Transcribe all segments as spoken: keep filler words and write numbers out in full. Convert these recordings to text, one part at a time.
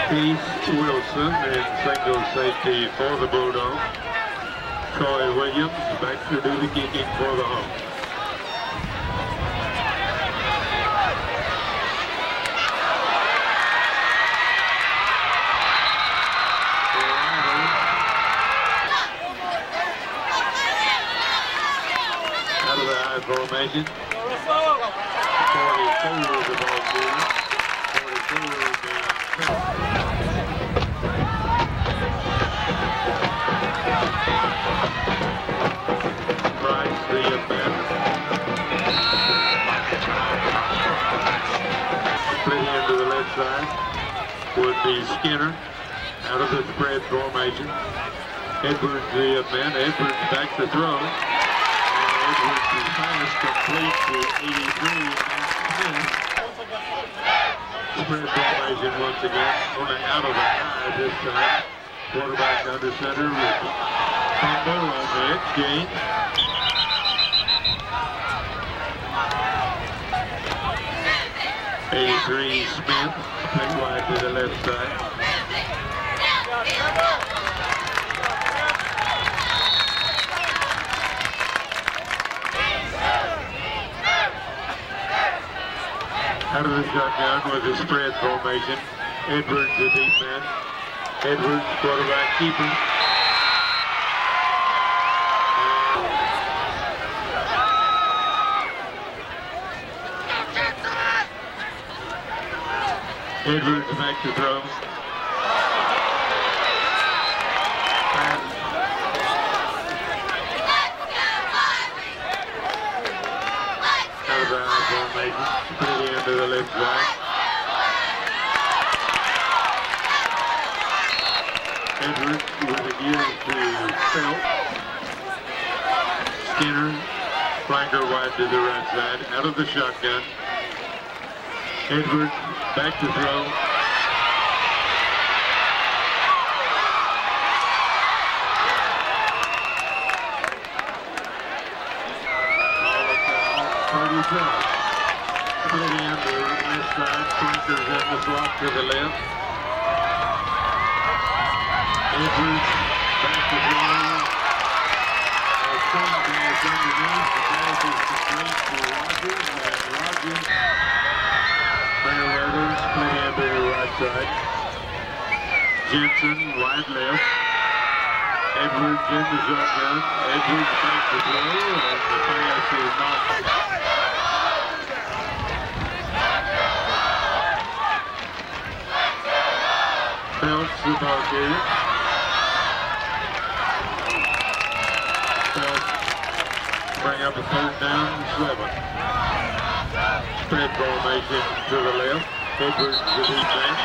Keith Wilson in single safety for the Bulldogs. Troy Williams back to do the kicking for the Hawks. Out of the high formation. forty-two is the ball carrier. forty-two is the Price the event. Split into the left side would be Skinner out of the spread formation. Edwards the event. Edwards back to throw. And Edwards is pass complete to eighty-three. Smith. Spread formation once again. Only out of the high this time. Quarterback under center with fumble on the edge gain. eighty-three Smith, play wide to the left side. Out of the shotgun with a spread formation. Edwards the deep man. Edwards, quarterback keeper. Edwards back to throw. Out of the high formation. Put it into the left side. Edwards with a give to Felt. Skinner, flanker wide to the right side. Out of the shotgun. Edwards back to throw. thirty-seven. Split in to the left side. Flankers in the slot to the left. Edwards back to throw. Some pass underneath. The pass is complete to Rogers. And Rogers. Fairweather split in to the right side. Jensen wide left. Edwards in the shotgun. Edwards back to throw, and the pass is not. Phelps the ball carrier. Phelps bring up a third down and seven. Spread formation to the left. Edwards the deep man.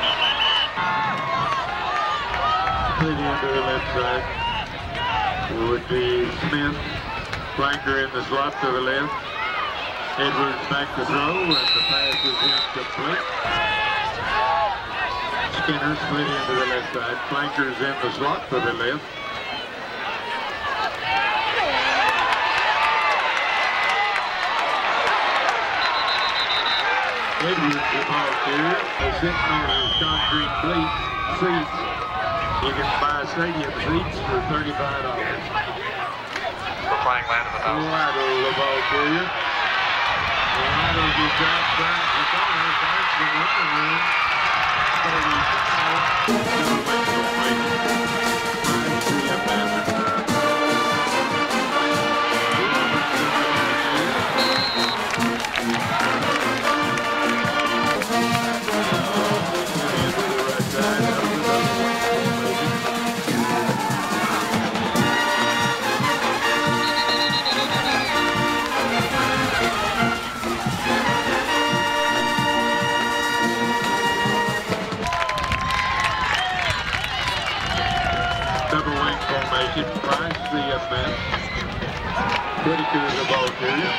Split into the left side. Would be Smith. Flanker in the slot to the left. Edwards back to throw, and the pass is incomplete. Skinner split into the left side. Flankers in the slot to the left. Edwards the ball carrier. They're sitting on his concrete cleats, seats. You can buy stadium seats for thirty-five dollars. We're playing land of the house. Waddle the ball carrier. Waddle gets out, turns the corner, finds the running room. thirty-five. No win formation. Finds the ambassador. Price the event. Whitaker the ball carrier.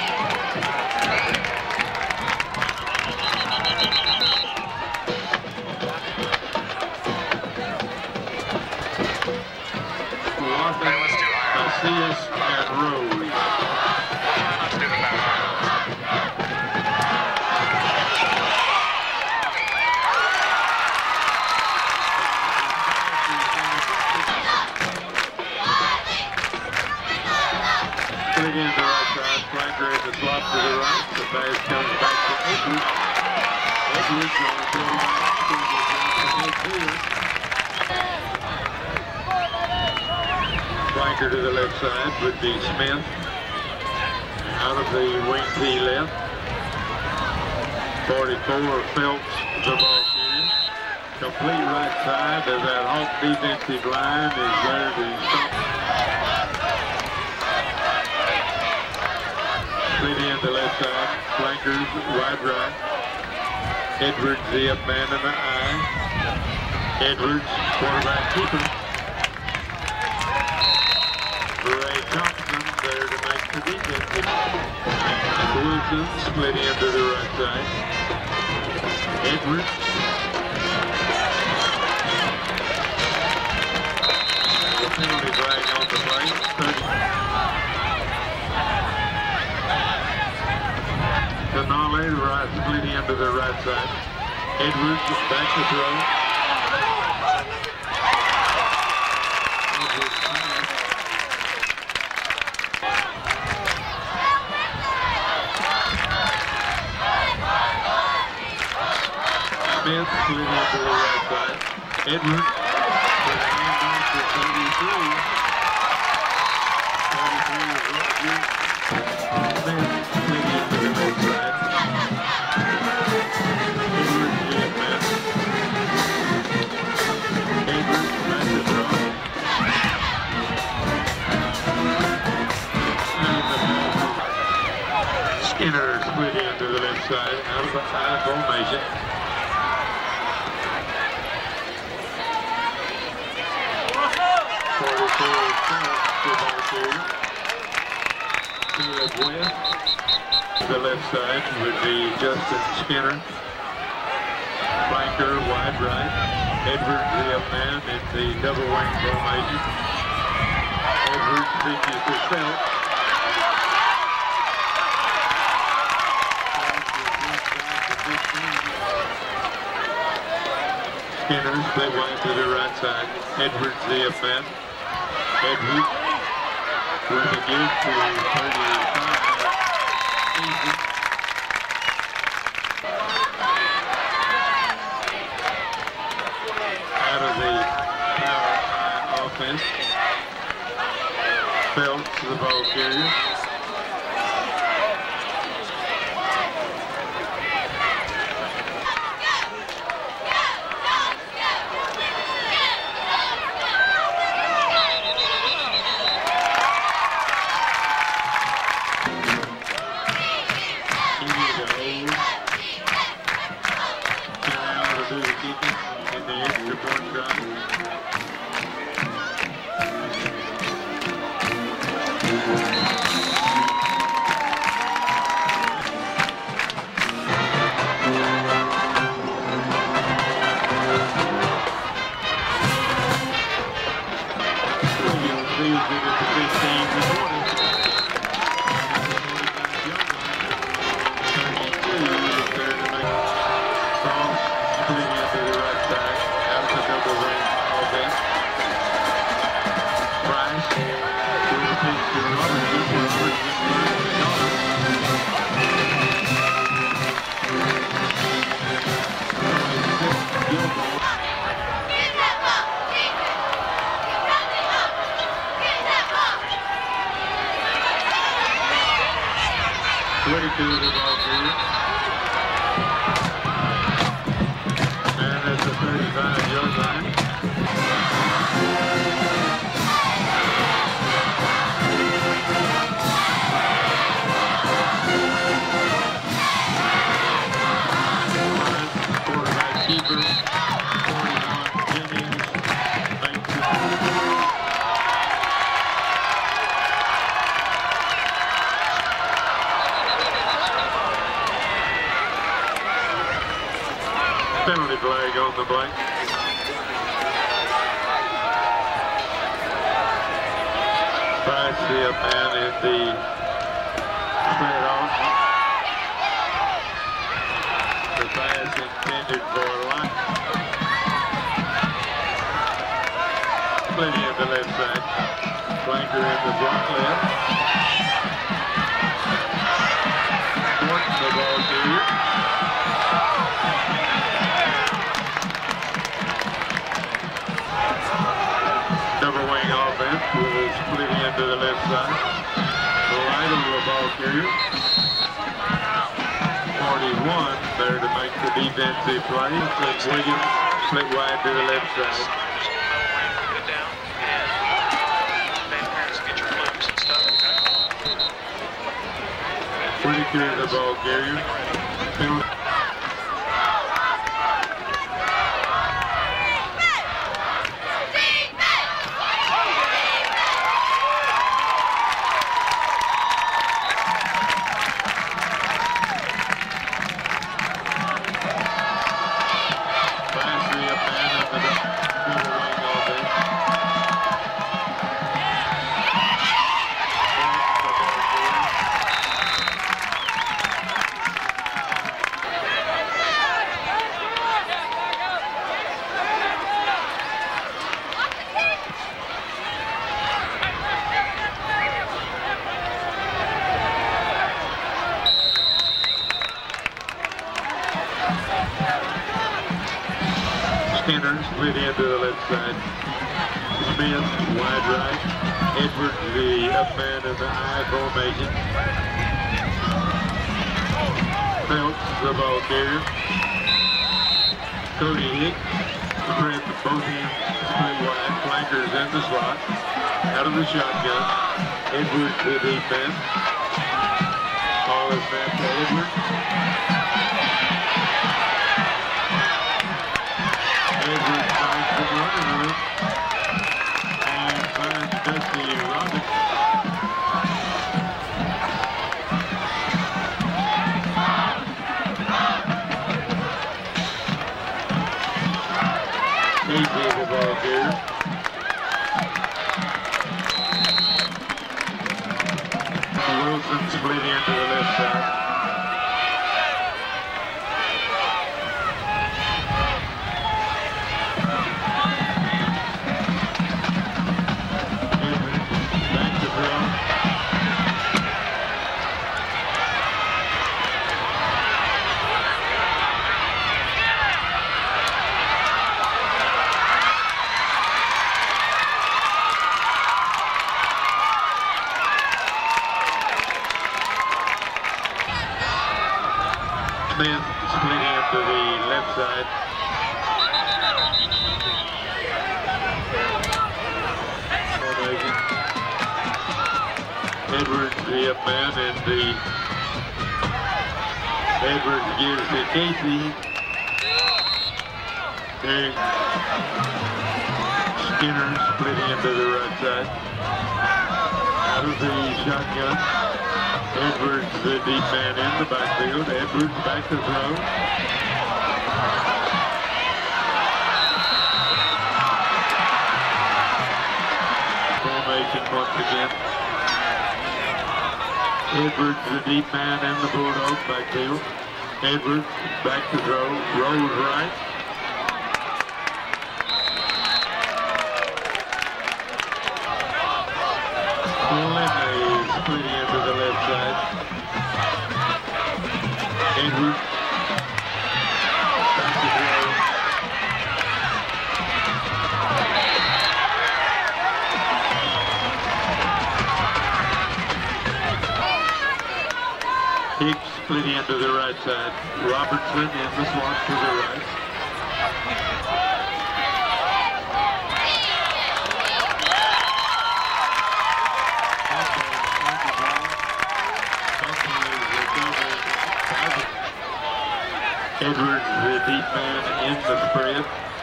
Macias and Rose. Let's do the back. off to the right. The pass comes back to Edwards. Edwards on the midfield. Flanker to the left side would be Smith. Out of the wing T left. forty-four Phelps, the ball carrier. Complete right side as that Hawk defensive line is there to stop. Split in the left side. Flankers wide right. Edwards the up man in the eye. Edwards, quarterback keeper. Ray Thompson there to make the defensive. Wilson split into the right side. Edwards. The penalty flag on the play. Canale, right, split into the right side. Edwards back to throw. Smith split into the right side. Edwards with a handoff to thirty-three. thirty-three is Rogers. Smith split into the left side. Edwards the up man. Edwards back to throw. Skinner split into the left side. Out of the high formation. The left side would be Justin Skinner. Flanker wide right. Edwards the up man in the double wing formation. Edwards pitches to Phelps. Skinner split wide to the right side. Edwards the up man. Edwards with a give to thirty-five. Out of the power line offense. Phelps the ball carrier. twenty-two of the ball carrier. And at the thirty-five yard line. Quarterback keeper, forty-one Jennings, makes it. Penalty flag on the blank. Price the up man in the spread off. The pass intended for Lyon. Plenty in the left side. Flanker in the block left. to the left side. Right over the ball carrier. forty-one there to make the defensive play. Clint Williams split wide to the left side. Get down and parents get your flips and stuff. twenty-two the ball carrier. Skinner split into the left side. Smith wide right. Edwards the up man in the I formation. Phelps the ball carrier. Cody Hicks spread both ends split wide. Flankers in the slot. Out of the shotgun. Edwards the defense. All is snap to Edwards. Edwards finds the running room and finds Dusty Robinson. Easy the ball here. Wilson split into the left side. Smith split into the left side. Edwards the up man and the Edwards gives to Casey. And Skinner split into the right side. Out of the shotgun. Edwards, the deep man in the backfield. Edwards back to throw. Formation once again. Edwards, the deep man in the Bulldogs backfield. Edwards back to throw. Rolls right. Split into the left side. Edwards back to throw. Hicks split into the right side. Robertson in the slot to the right. Edwards, the deep man in the spread.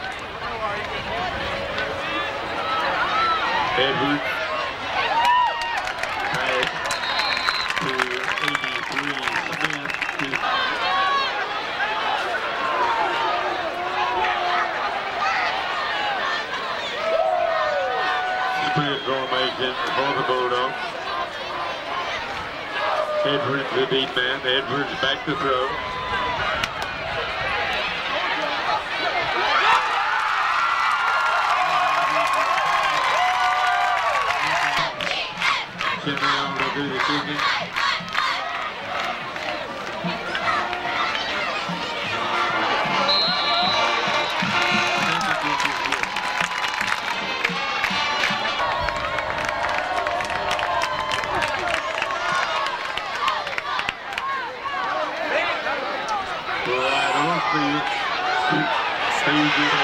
Edwards pass to eighty-three Smith. Spread formation for the Bulldogs. Edwards, the deep man. Edwards back to throw. Around to do the kicking.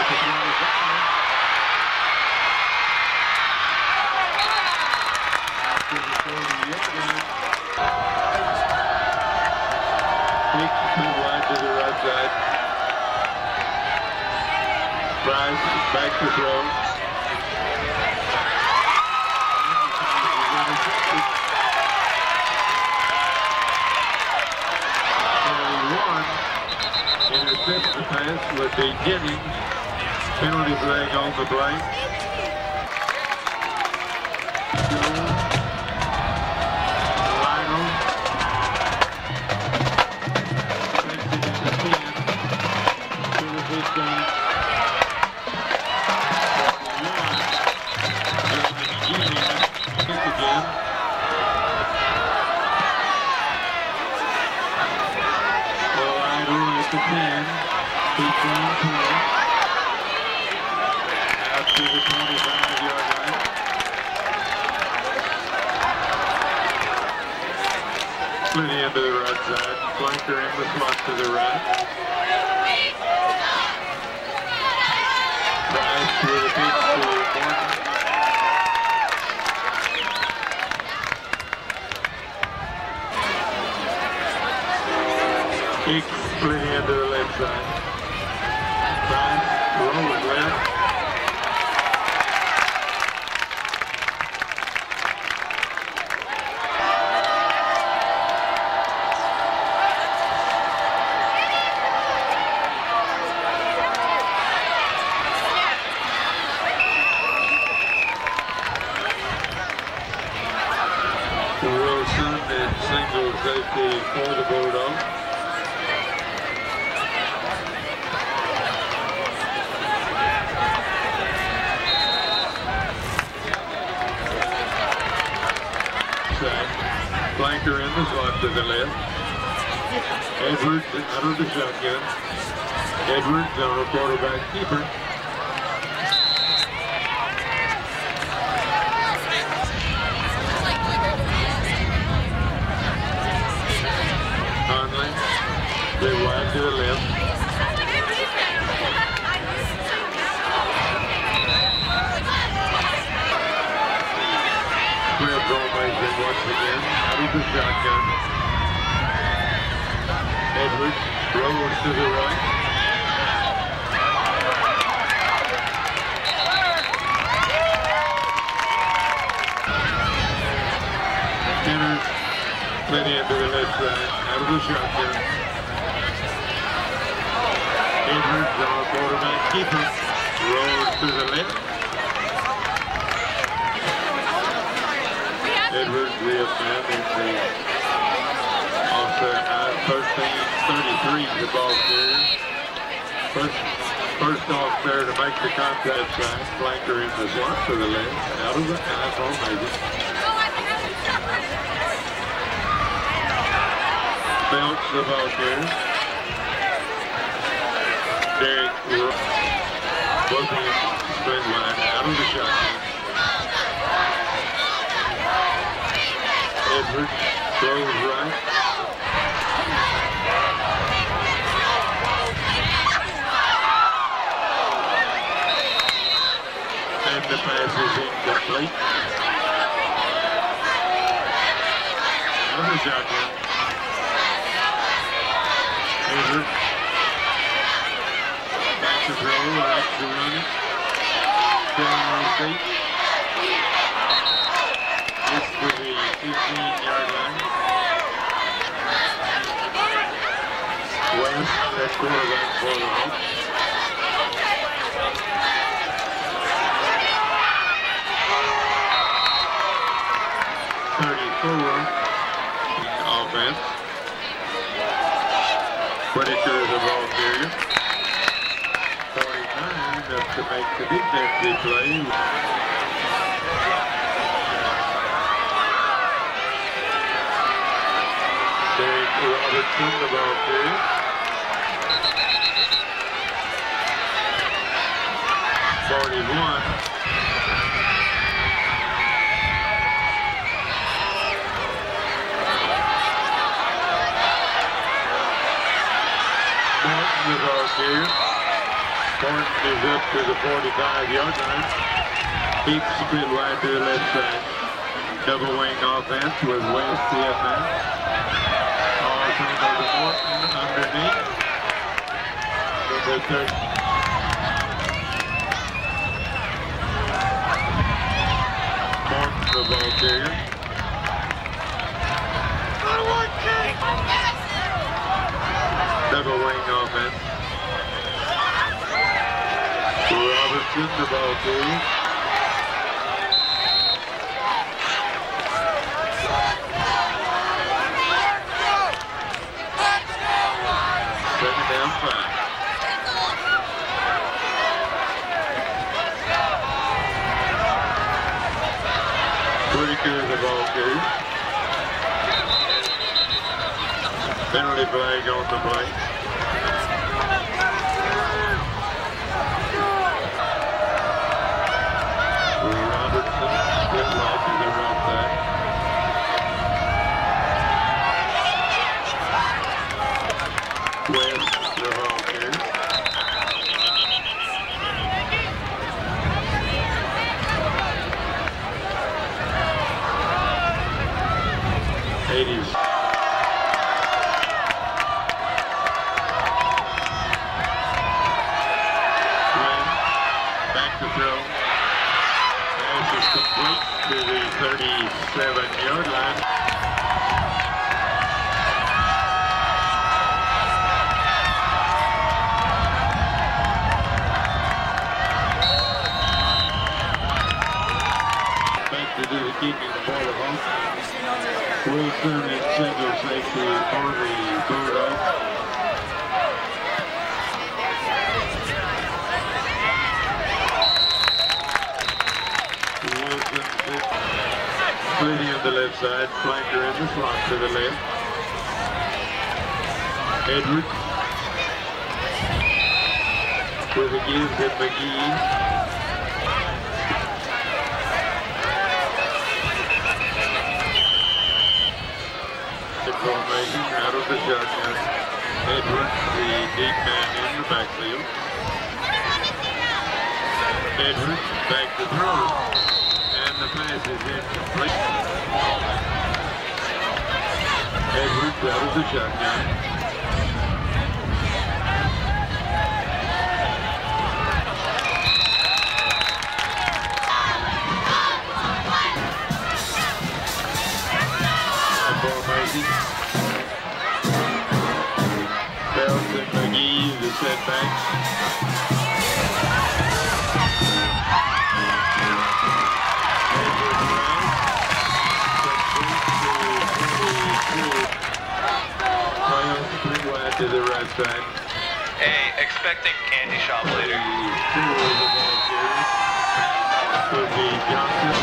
at the twenty-five. After the forty-yard line. Hicks too wide to the right side. Price back to throw. Intercepts the pass would be Jennings. Penalty flag on the play. Lionel. Takes it to ten. To the fifteen. Jennings. Kick again. Lionel at the ten. fifteen twenty. Out to the twenty-five yard line. Split into the right side. Flanker in the slot to the right. Price with a pitch to Morton. Hicks split into the left side. Price rolls left. Wilson and single safety for the Bulldogs. Flanker in the slot to the left. Edwards out of the shotgun. Edwards on a quarterback keeper. Conley, they wide to the left. Spread formation once again, out of the shotgun. Edwards rolls to the right. Skinner, plenty into the left side, out of the shotgun. Edwards on a quarterback keeper, rolls to the left. Edwards reaffirmed in the offset high, thirteen thirty-three the ball carrier. First, first off there to make the contact side, flanker in the slot to the left, out of the high formation. Belts the ball carrier. Derek Wilson spin wide, out of the shotgun. Edwards throws right. And the pass is incomplete. Another shotgun. Edwards. Back to throw, right to run it. Down on his feet. This will be fifteen yard line. West, that quarterback for the Hawks. thirty-four offense. Whitaker is a ball carrier. forty-nine up to make the defensive play. Derek Robertson, the ball carrier. forty-one. Morton, the ball carrier. Morton is up to the forty-five yard line. Keeps split wide to the left side. Double wing offense with West the up man. All turned over Morton underneath. The third. Morton the ball carrier. Double wing offense. Robertson the ball carrier. Second down five. Whitaker the ball carrier. Penalty flag on the play. Robertson split right to the right side. West the ball carrier. eighties. Back to throw. Pass is complete to the thirty-seven yard line. Back to do the kicking for the Hawks. Wilson in single safety for the Bulldogs. Splitting on the left side, flanker in the slot to the left. Edwards with a give to McGee. The formation out of the shotgun. Edwards, the deep man in the backfield. Edwards back to throw. And the pass is incomplete. Edwards out of the shotgun. Formation. Belton McGee, the setback. To the right side. Hey, expecting candy shop later. Would be Johnson.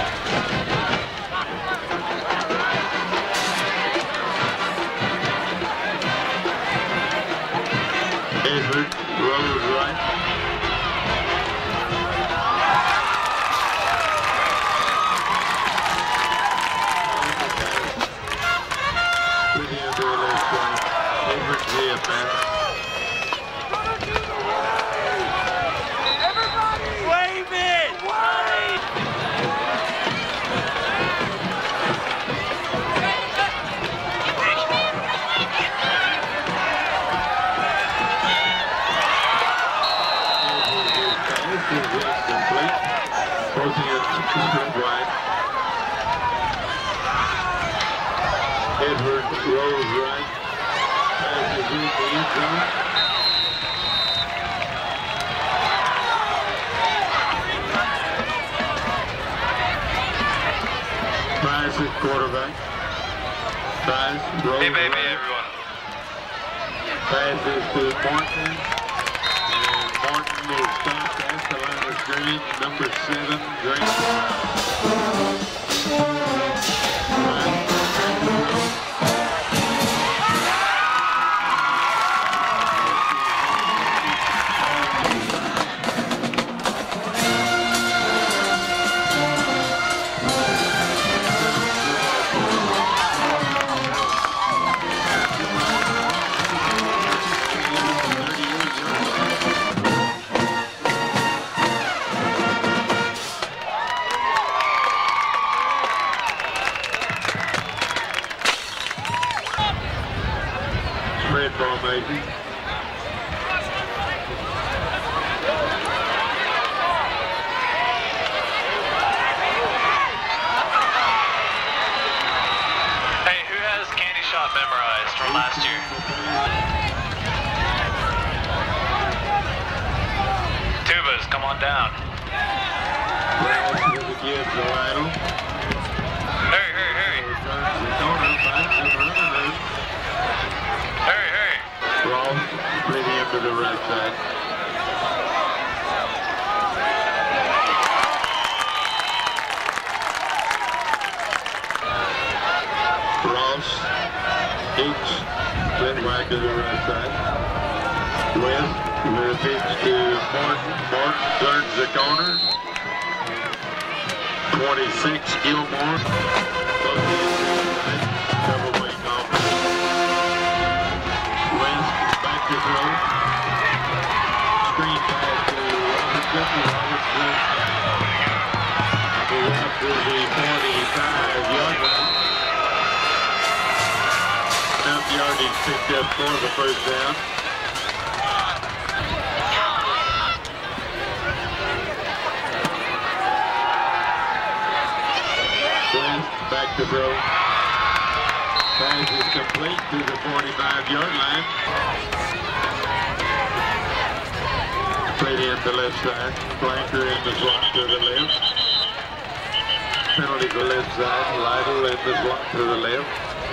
Edwards rolls right. With the other left side. Edwards the up man. Everybody! Wave it! Wave! Complete. Posting it straight wide. Edwards rolls right. Passes in the end zone. Price at quarterback. Price rolls Hey, baby, right. everyone. Passes to Martin. And Martin is stopped at the line of scrimmage. Number seven, Drake. formation. Hey, who has Candy Shot memorized from last year? Tubas, come on down. Brad to the gives the idle. Hurry, hurry, hurry. Turns the corner, finds the runner. Hurry, hurry. Ross split him to the right side. Ross, Hicks, split wide to the right side. West with a pitch to Martin. Martin turns the corner. twenty-six, Gilmore. Double wing off. West back to throw. Screen pass to Robertson. Robertson. He's up to the forty-five yard line. Enough yardage picked up for the first down. Back to throw. Pass is complete to the forty-five yard line. Straight in the left side. Flanker in the slot to the left. Penalty for left side. Lytle in the slot to the left.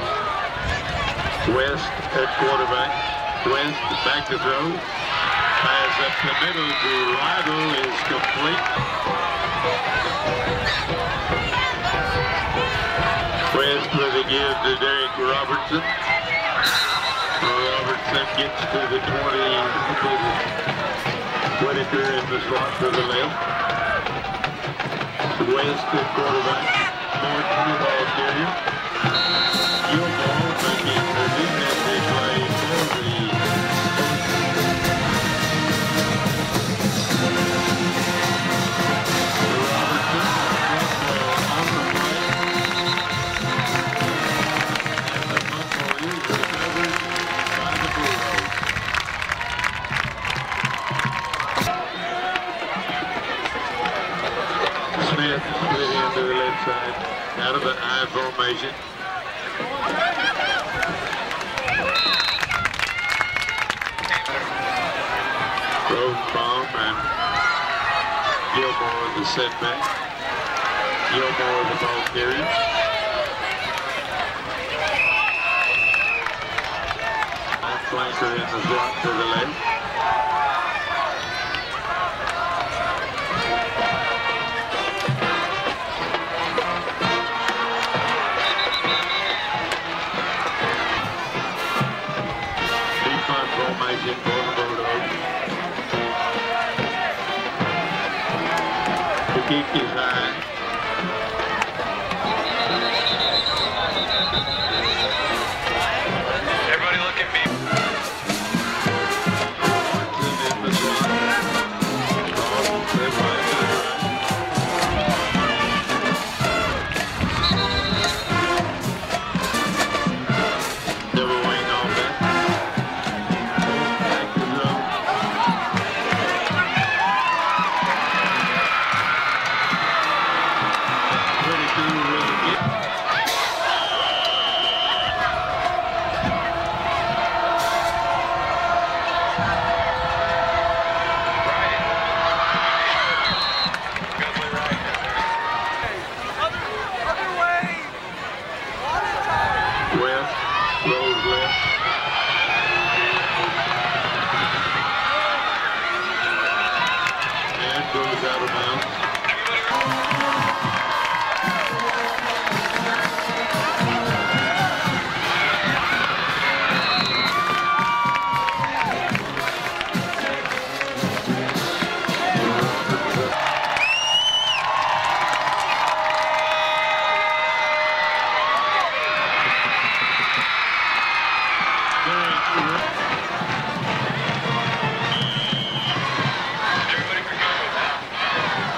West at quarterback. West back to throw. Pass up the middle to Lytle is complete. West with a give to Derek Robertson. Robertson gets to the twenty. Whitaker in the slot to the left. West at quarterback. Martin the ball carrier. Gilmore making the defensive play for the Smith split into the left side, out of the I formation. Rosenbaum and Gilmore the setback. Gilmore the ball carrier. And flanker in the slot to the left. Formation for the Bulldogs. The kick is high. Everybody look at me. In the slot. Left right to the right. Double wing on that. Goes out of bounds. Everybody for go.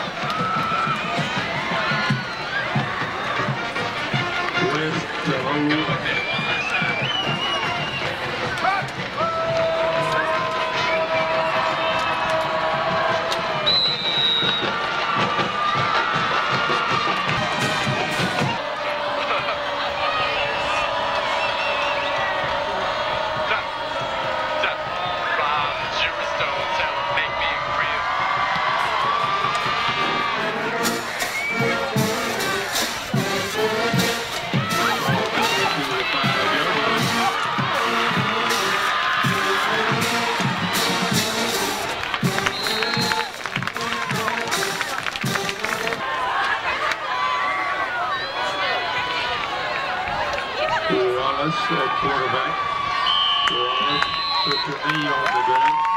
at quarterback. Wallace puts a knee on the gun.